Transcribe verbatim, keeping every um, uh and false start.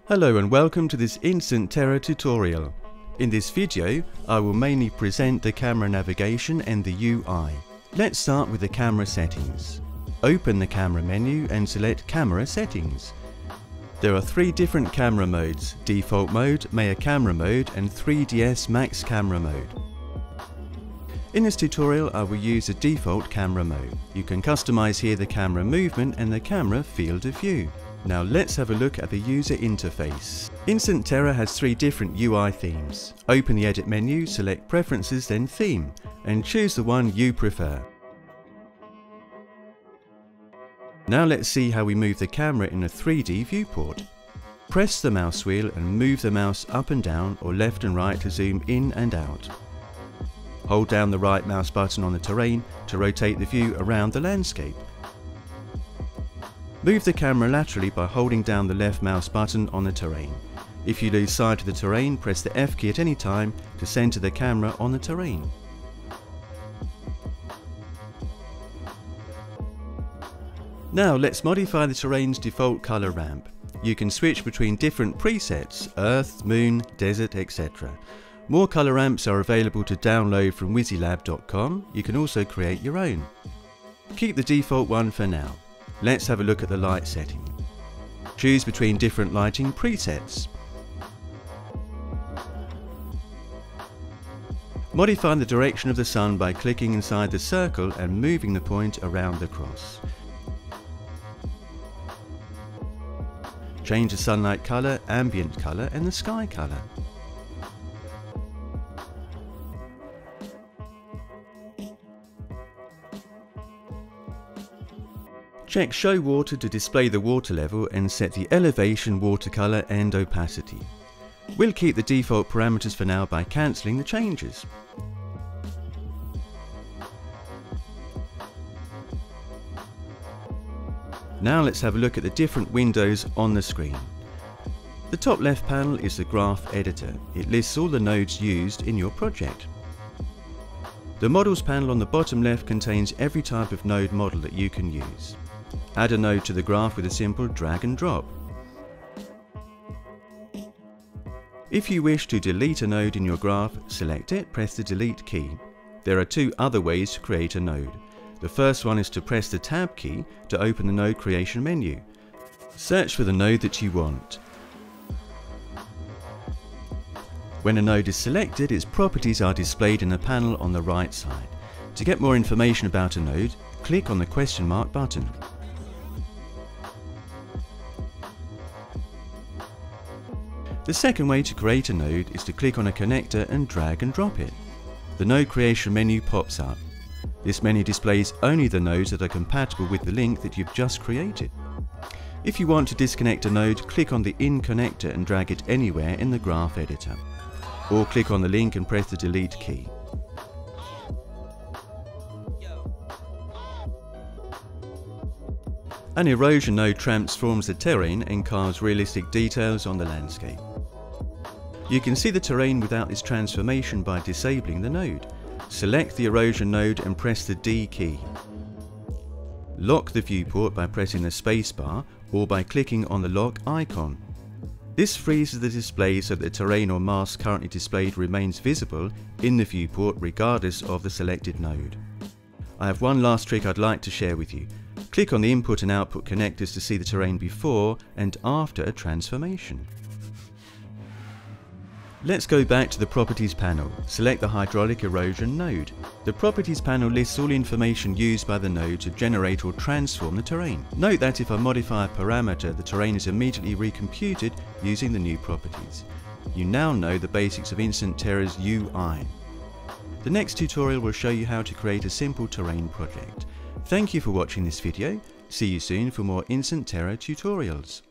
Hello and welcome to this Instant Terra tutorial. In this video, I will mainly present the camera navigation and the U I. Let's start with the camera settings. Open the camera menu and select Camera Settings. There are three different camera modes: Default Mode, Maya Camera Mode and three D S Max Camera Mode. In this tutorial I will use the default camera mode. You can customize here the camera movement and the camera field of view. Now let's have a look at the user interface. Instant Terra has three different U I themes. Open the edit menu, select Preferences then Theme, and choose the one you prefer. Now let's see how we move the camera in a three D viewport. Press the mouse wheel and move the mouse up and down or left and right to zoom in and out. Hold down the right mouse button on the terrain to rotate the view around the landscape. Move the camera laterally by holding down the left mouse button on the terrain. If you lose sight of the terrain, press the F key at any time to center the camera on the terrain. Now let's modify the terrain's default color ramp. You can switch between different presets: Earth, Moon, Desert, et cetera. More color ramps are available to download from wizilab dot com. You can also create your own. Keep the default one for now. Let's have a look at the light setting. Choose between different lighting presets. Modify the direction of the sun by clicking inside the circle and moving the point around the cross. Change the sunlight color, ambient color and the sky color. Check Show Water to display the water level and set the elevation, watercolor and opacity. We'll keep the default parameters for now by cancelling the changes. Now let's have a look at the different windows on the screen. The top left panel is the graph editor. It lists all the nodes used in your project. The models panel on the bottom left contains every type of node model that you can use. Add a node to the graph with a simple drag and drop. If you wish to delete a node in your graph, select it, press the delete key. There are two other ways to create a node. The first one is to press the tab key to open the node creation menu. Search for the node that you want. When a node is selected, its properties are displayed in a panel on the right side. To get more information about a node, click on the question mark button. The second way to create a node is to click on a connector and drag and drop it. The node creation menu pops up. This menu displays only the nodes that are compatible with the link that you've just created. If you want to disconnect a node, click on the In connector and drag it anywhere in the graph editor. Or click on the link and press the delete key. An erosion node transforms the terrain and carves realistic details on the landscape. You can see the terrain without this transformation by disabling the node. Select the erosion node and press the D key. Lock the viewport by pressing the spacebar or by clicking on the lock icon. This freezes the display so that the terrain or mask currently displayed remains visible in the viewport regardless of the selected node. I have one last trick I'd like to share with you. Click on the input and output connectors to see the terrain before and after a transformation. Let's go back to the Properties panel. Select the Hydraulic Erosion node. The Properties panel lists all information used by the node to generate or transform the terrain. Note that if I modify a parameter, the terrain is immediately recomputed using the new properties. You now know the basics of Instant Terra's U I. The next tutorial will show you how to create a simple terrain project. Thank you for watching this video. See you soon for more Instant Terra tutorials.